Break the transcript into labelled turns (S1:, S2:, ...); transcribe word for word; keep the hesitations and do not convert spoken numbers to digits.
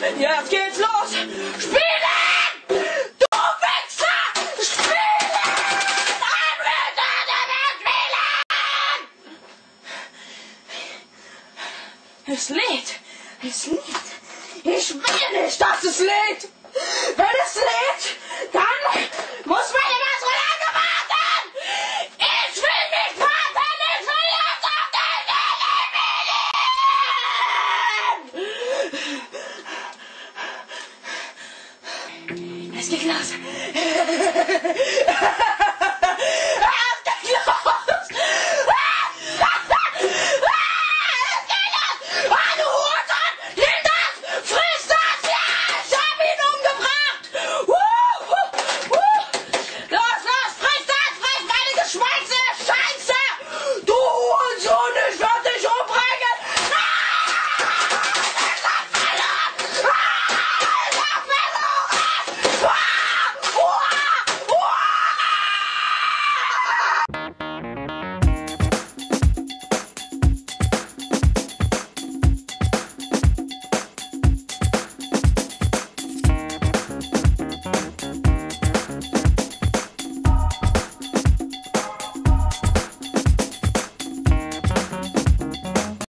S1: Jetzt geht's los! Spielen! Du Wichser! Spielen! Ein Wichser, der will spielen! Es lädt! Es lädt! Ich will nicht, dass es lädt! Wenn es lädt,